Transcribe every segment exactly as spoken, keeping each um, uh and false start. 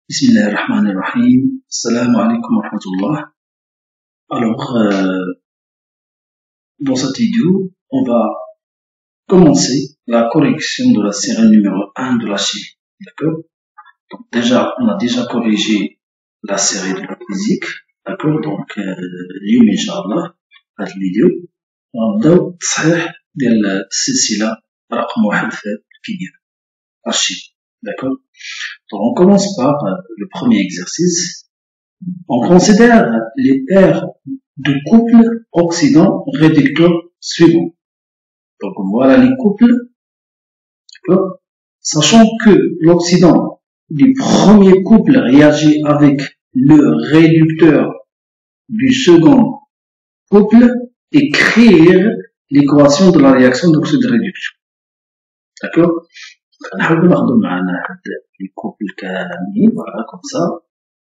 Bismillahirrahmanirrahim. Assalamu alaikum wa rahmatullah. Alors, euh, dans cette vidéo, on va commencer la correction de la série numéro un de la chimie. D'accord? Donc, déjà, on a déjà corrigé la série de la physique. D'accord? Donc, اليوم إن شاء الله هذا الفيديو نبداو التصحيح ديال السلسلة رقم واحد في الكيمياء الشيمي. D'accord? Donc, on commence par le premier exercice. On considère les paires de couples oxydant-réducteurs suivants. Donc, voilà les couples. D'accord? Sachant que l'oxydant du premier couple réagit avec le réducteur du second couple et créer l'équation de la réaction d'oxyde de réduction. D'accord? نحاول ناخدو معنا هاد لي كوبل كاملين فوالا كوم سا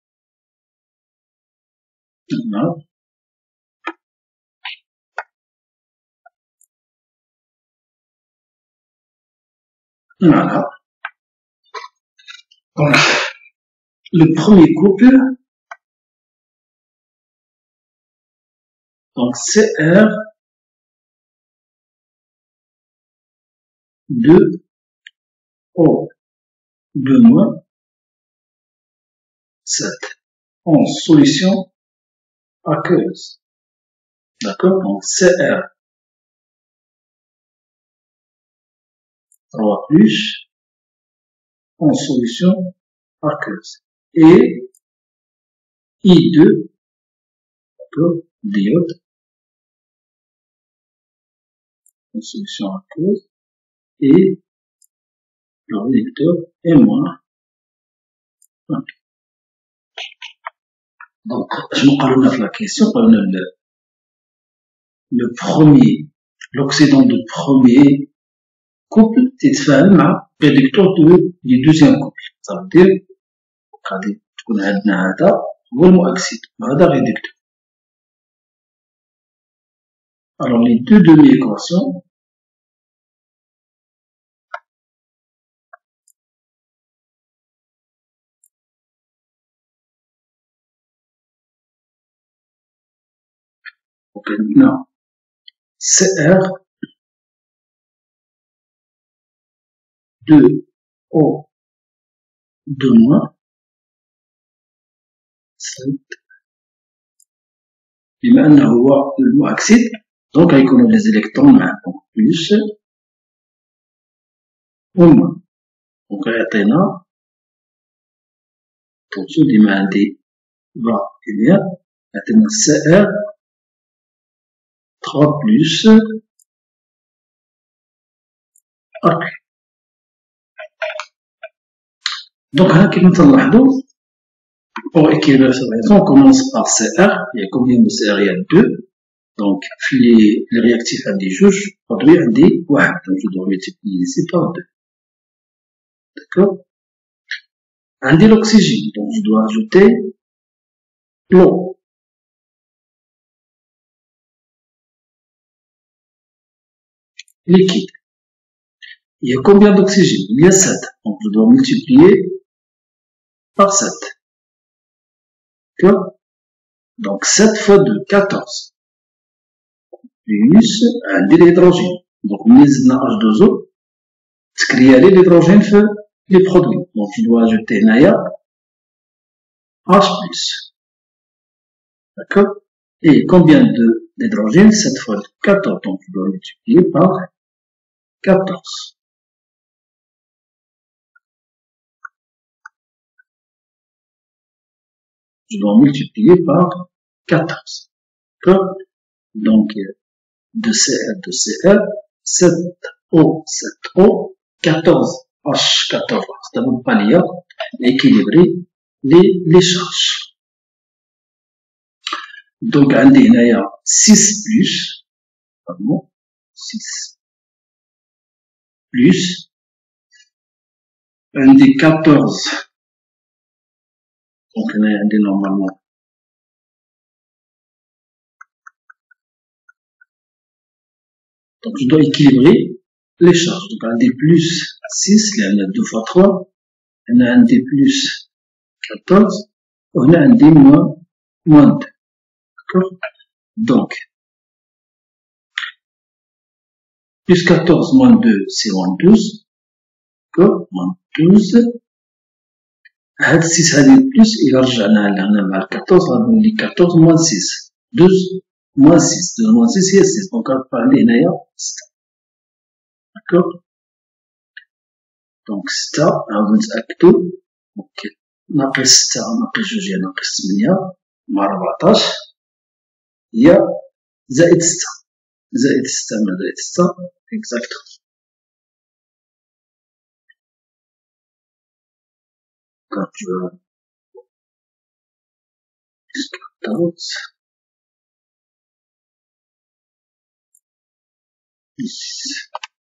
voilà. Donc le premier couple, donc C R deux O deux moins sept en solution aqueuse. D'accord? Donc C R trois plus en solution aqueuse. Et I deux, d'accord, diode en solution aqueuse. Et le réducteur est moins un. Donc, je me parle de la question, le, le premier, l'oxydant de premier couple, c'est le réducteur de, du deuxième couple. Ça veut dire, غادي تكون عندنا هذا هو المؤكسد وهذا réducteur. Alors, les deux demi-équations, donc maintenant, C R deux O deux moins sept بما أنه هو المؤكسد دونك غيكونوا لي زيليكترون معاه دونك بلس و moins دونك غيعطينا طوطو ديما عندي با كيمياء عطينا C R trois plus أربعة. Donc là, comme vous l'avez pour équilibrer cette réaction, on commence par C R. Il y a combien de C R? Il y a deux. Donc, les, les réactifs à des juges produisent un des un. Donc, je dois multiplier ici par deux. D'accord? Un de l'oxygène. Donc, je dois ajouter l'eau. Liquide. Il y a combien d'oxygène? Il y a sept. Donc, je dois multiplier par sept. D'accord? Donc, sept fois deux, quatorze. Plus un de l'hydrogène. Donc, nous avons H deux O. Créer l'hydrogène fait les produits. Donc, je dois ajouter Naya H plus. D'accord? Et combien de d'hydrogène? sept fois quatorze. Donc, je dois multiplier par quatorze. Je dois multiplier par quatorze. D'accord? Donc, de C R, de C R, sept O, sept O, quatorze H, quatorze H. C'est un palier équilibrer les, les charges. Donc, on a six plus, pardon, six plus, un des quatorze. Donc, on a un des normalement donc je dois équilibrer les charges. Donc un D plus six, il y en a deux fois trois, il y en a un D plus quatorze وهنا عندي moins moins deux. D'accord? Donc plus quatorze moins deux c'est moins douze. D'accord? moins douze. هاد السيس هادي بلوس إلا رجعناها لهنا مع quatorze غادي نولي quatorze moins six. douze moins six. douze moins six هي six. دونك غتبقى عندي هنايا ستة. داكوغ؟ دونك ستة نعاودو نتأكدو. اوكي ناقص ستة ناقص جوج هي ناقص تمنية مع ربعطاش هي زائد ستة. زائد ستة مع زائد ستة اكزاكتومون. quatorze dix.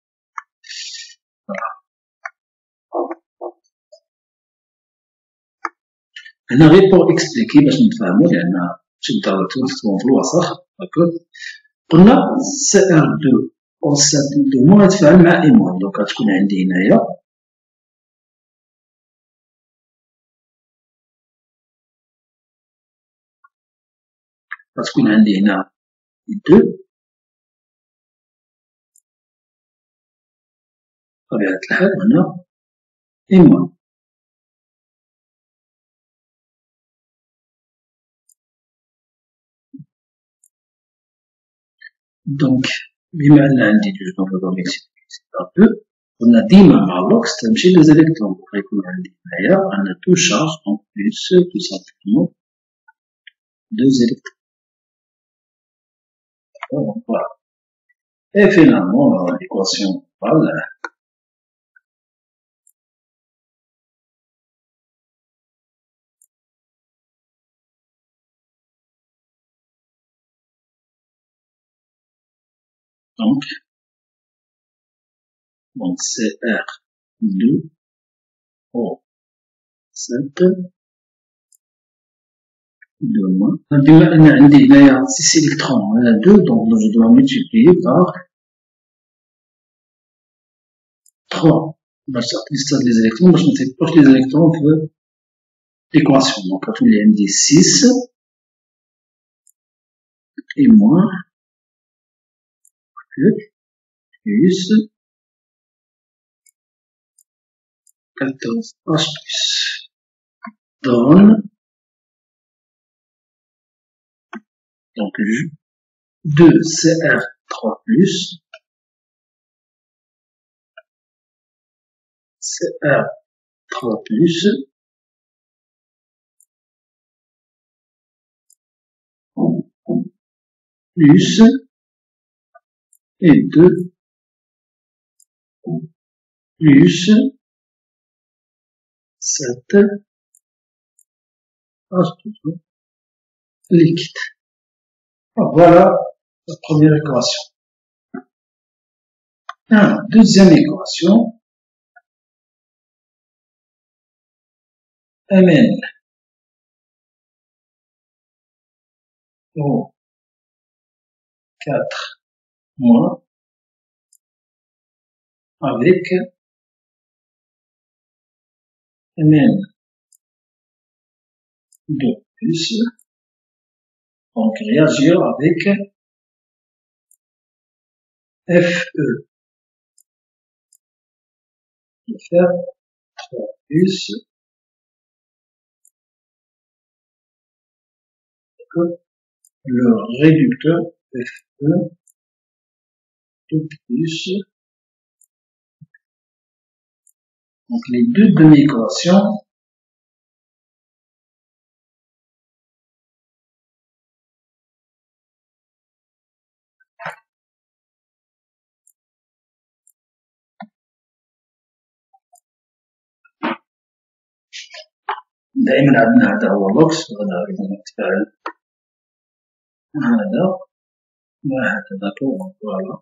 هنا غير بور اكسبليكي باش نتفاهمو لأن ماشي بالضرورة نكتبوهم في الوسط. داكوغ؟ قلنا سي ار دو أو سي ار دو موان غتفاعل مع إي موان. دونك غتكون عندي هنايا غتكون عندي هنا دو بطبيعة الحال هنا إي موان. دونك بما أن عندي جوج دونك نقدر نكتب دو. قلنا ديما مع لوكس تمشي لي زيليكترون. غيكون عندي هنايا أنا تو شارج دونك بلوس تو سامبلومون دو زيليكترون. فوالا. Et finalement, l'équation, voilà. Donc, donc c'est R deux O sept deux moins. بما أن عندي هنايا six électrons على deux, donc je dois multiplier par trois. باش تعطي ستة لي زيليكترون باش متيبقاوش لي زيليكترون في l'équation. Donc غتولي عندي six et moins plus quatorze H plus donne donc deux C R trois plus C R trois plus plus et deux plus sept H plus liquide. Voilà la première équation. Ah, deuxième équation. Mn O quatre moins avec Mn deux plus, donc réagir avec Fe de faire trois plus que le réducteur Fe de plus. Donc les deux demi-équations دائما عندنا هذا هو لوكس وهذا أيضا يتفاعل هذا مع هذا. داكوغ؟ فوالا.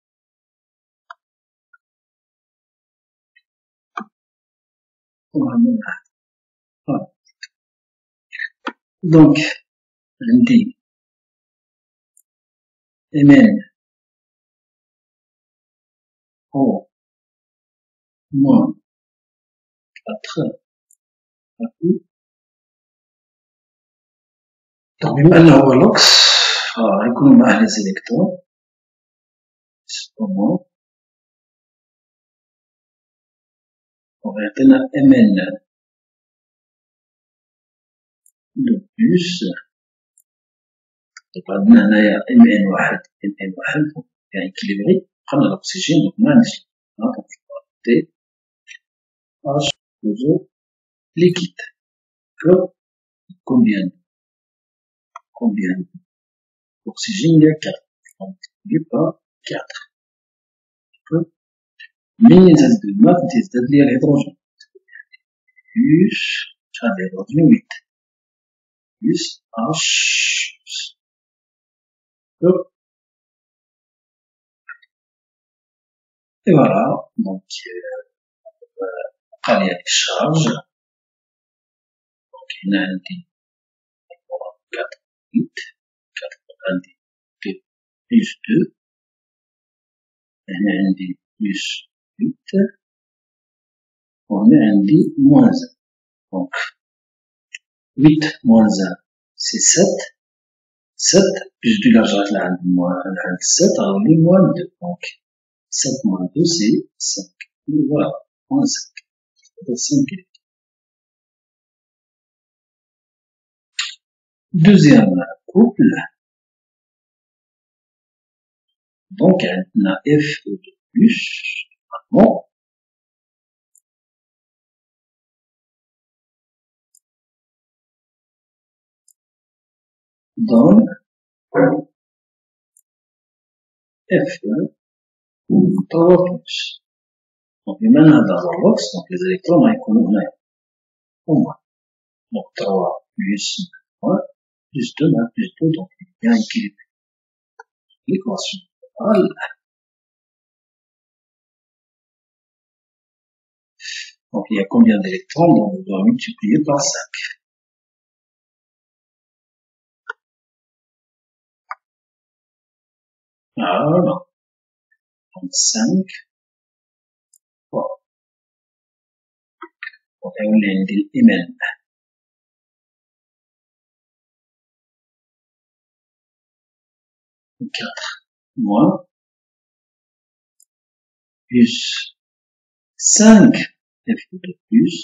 وهذا مع هذا. دونك عندي Mn O moins quatre Donc بما أنه هو لوكس فغيكونو معاه لي زيليكترون سبومون وغيعطينا ام ان دو بلوس. دونك عندنا هنايا ام ان واحد ام ان واحد يعني إكيليبري بقى الأكسجين دونك معنديش دونك تي اش دوزو ليكيد كو كومبيان كومبيان d'oxygène il y a quatre donc divisé par quatre منين تزيد الماء تزداد لي الهيدروجين plus شحال الهيدروجين huit plus H et voilà donc بقى لي هاد الشارج دونك هنا عندي quatre huit quatre عندي plus deux هنا عندي plus huit وهنا عندي moins un donc huit moins un c'est sept sept plus deux رجعت لعند لعند sept غنولي moins deux donc sept moins deux c'est cinq voilà moins cinq cinq. Deuxième couple donc عندنا F O deux plus bon donne F trois plus donc بما أن هذا هو الوكس donc les électrons غيكونو هنايا هما donc trois plus un plus deux un plus deux donc il y a un équilibre l'équation voilà donc il y a combien d'électrons donc on doit multiplier par cinq voilà donc cinq voilà donc غيولي عندي الإيمان quatre moins plus cinq F deux plus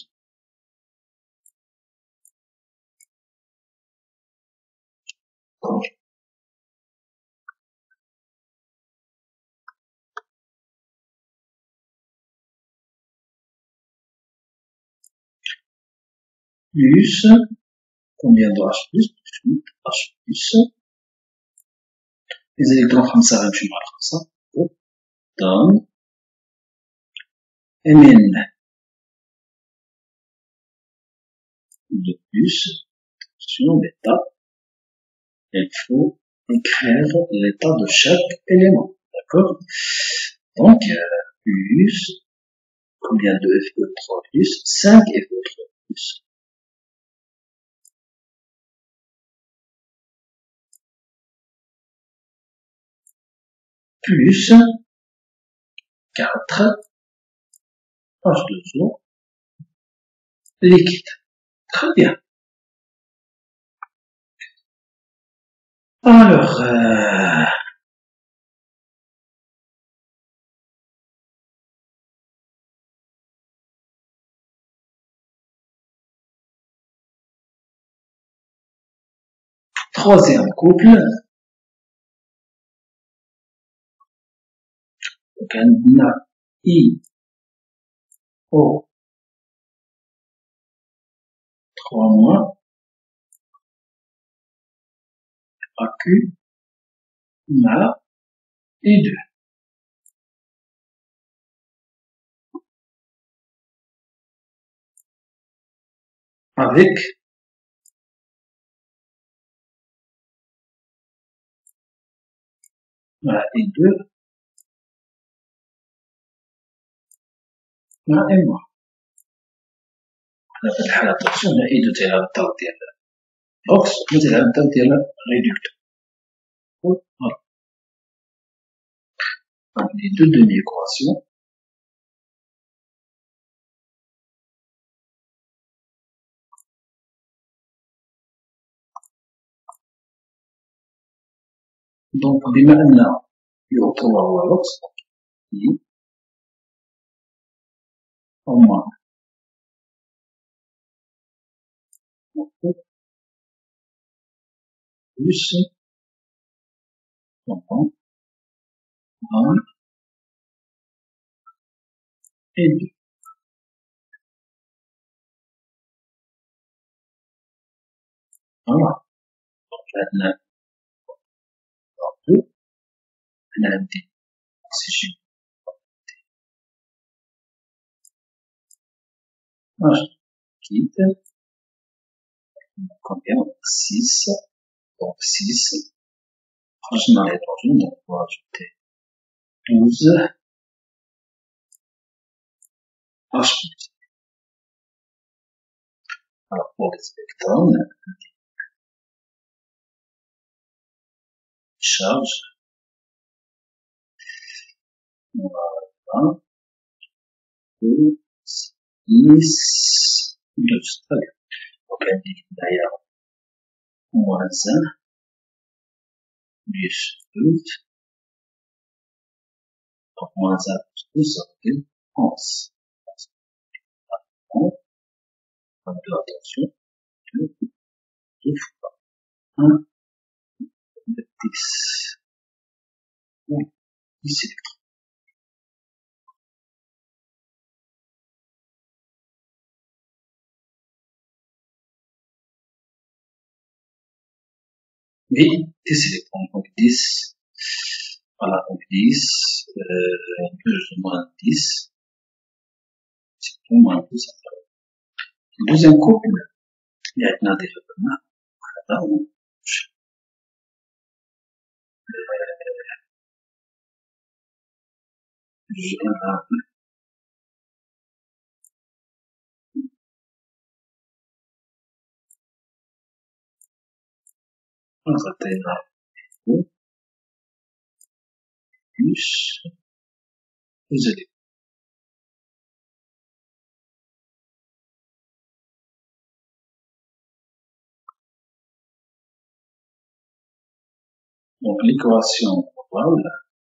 plus combien de H plus huit H plus les électrons خمسة غيمشيو مع الخمسة donne Mn de plus sur l'état il faut écrire l'état de chaque élément d'accord donc euh, plus combien de F E trois plus cinq F E trois plus plus quatre H deux O liquide. Très bien. Alors, euh, troisième couple. Donc, on a I O trois moins A Q A et deux. Avec A et deux A et moins. على هاد الحالة attention هنا إي دو تيلعب الدور ديال الأوكس وتيلعب الدور ديال الريدكتور. Voilà. Donc les deux demi-équations دونك بما أن يو تروا هو لوكس هما بلس طبعا un et deux. Voilà. Donc عندنا deux أنا عندي أكسجين واحد كيد combien six donc six خرجنا الهيدروجين donc on va ajouter douze H plus. Alors pour les électrons charge voilà deux six douze très bien donc عندي هنايا moins un plus douze donc moins un plus douze ça fait onze deux attention deux deux fois un dix dix électrons. Oui, dix électrons, donc dix, voilà, donc dix, euh, plus ou moins dix, c'est plus ou moins dix. Le deuxième couple, il y a un développement, voilà, on on s'attendra au plus aux électrons. Donc l'équation globale,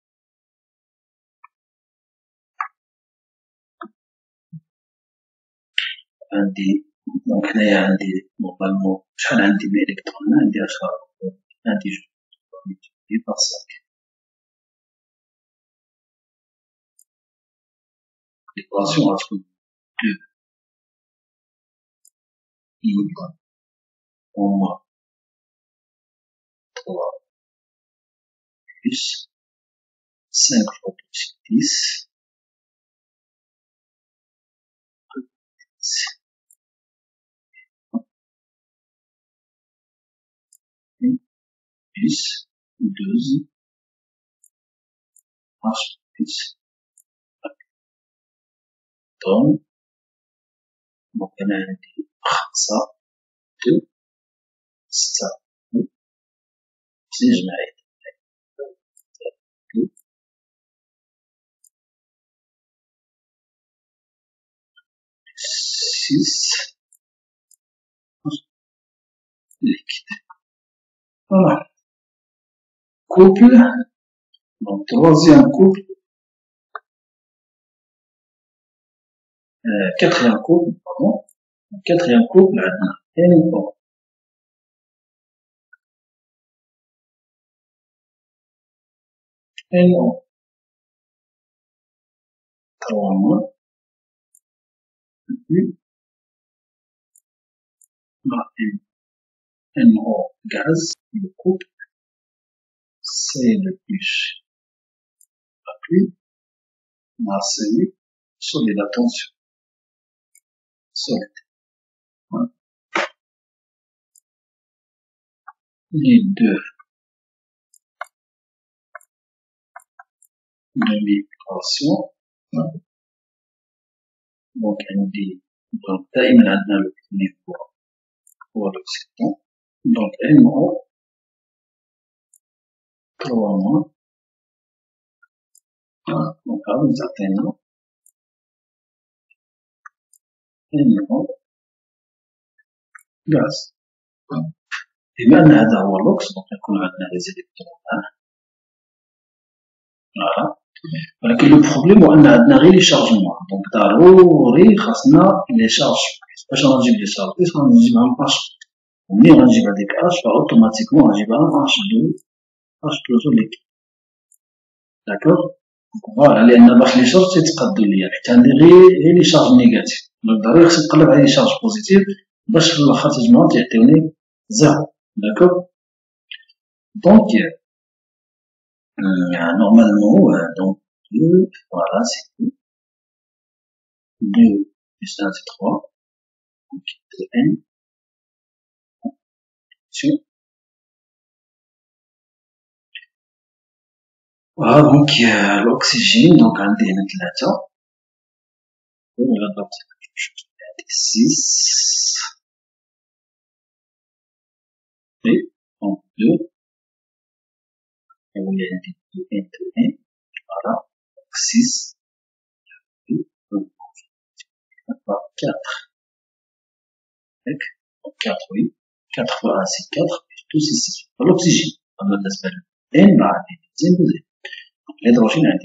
عندي donc هنايا عندي globalement شحال عندي من électron عندي عشرة عندي جوج multiplié par cinq. L'équation va être deux i en moins trois plus cinq fois plus dix plus douze H plus donc donc أنا عندي خمسة deux ستة زوج جمعية six liquide. Voilà. Couple, donc troisième couple, euh, quatrième couple, pardon, quatrième couple, N O. N O. trois moins, plus, N O gaz, le couple, c'est le plus, la plus, on a celui, solide, attention, solide. Voilà. Les deux demi-équations, donc on dit, donc دائما عندنا le premier pour, pour l'oxygène, donc N O, trois moins, donc à un certain nom, N O, gaz. بما أن هذا هو اللوكس دونك يكون عندنا لي زيليكترون فوالا. ولكن لو بروبليم هو ان عندنا غير لي شارجمون، دونك ضروري خاصنا لي شارج. باش غنجيب لي شارج بليس غنجيبها من اش، ومني غنجيب هاديك اش فاوتوماتيكمون غنجيبها من اش دو اش توجور ليكيد. داكوغ. فوالا لان باش لي شارج تيتقادو ليا حيت عندي غير غير لي شارج نيجاتيف، دونك ضروري خصني نقلب على لي شارج بوزيتيف باش في الاخر تجمعهم تيعطيوني زيرو. داكوغ. دونك normalement donc deux, voilà c'est tout, deux plus un c'est trois, donc c'est n sur voilà. donc l'oxygène donc عندي هنا ثلاثة ولا ضربت عندي six et donc deux et on est عندي deux n deux n voilà donc six deux donc quatre donc quatre oui quatre fois un c'est quatre plus deux c'est six l'oxygène أما بالنسبة ل n مع البنزين بزاف الهيدروجين عندي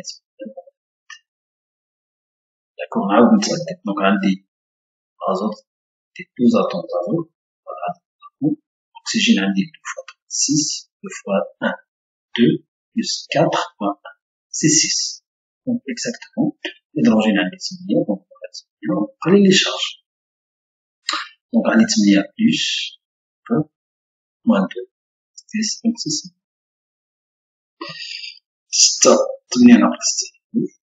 داكوغ. نعاود نتأكد دونك عندي ازوت دي دوز اتوم دازوت فوالا. الاكسجين عندي دو فوا six دو فوا un deux plus quatre fois un c'est six دونك اكزاكتومون. الهيدروجين عندي ثمانية دونك نقلل لي شارج دونك عندي ثمانية بلس موان دو six دونك سي ستة ثمانية ناقص ستة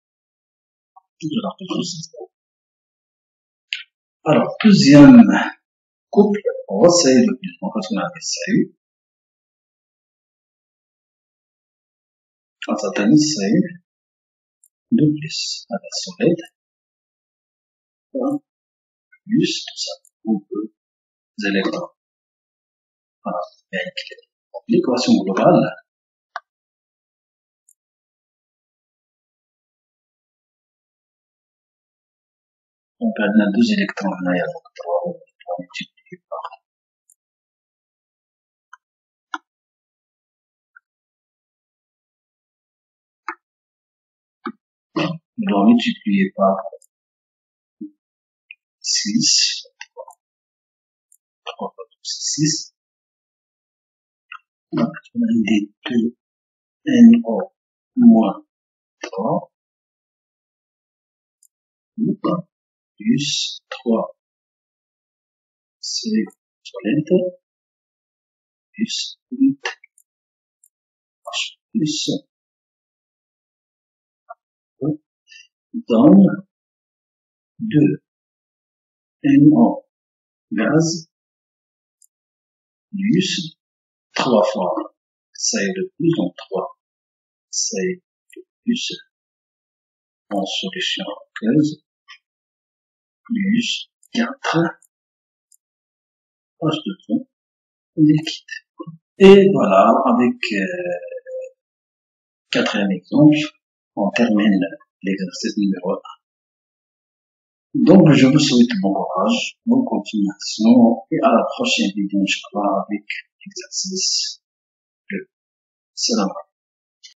alors deuxième couple on va essayer le plus on va se mettre essayer quand ça donne essayer de plus avec solide plus tout ça on peut des électrons voilà avec l'équation globale donc on a deux électrons هنايا donc trois multipliés par on doit multiplier par six trois fois deux c'est six donc on a des deux n o moins trois plus trois c'est solide plus huit h plus donne deux n o gaz plus trois fois c'est de plus en trois c'est de plus en solution aqueuse plus quatre H deux O liquide. Et voilà, avec euh, quatrième exemple, on termine l'exercice numéro un. Donc je vous souhaite bon courage, bonne continuation et à la prochaine vidéo, Inch'Allah, avec l'exercice deux. Salam.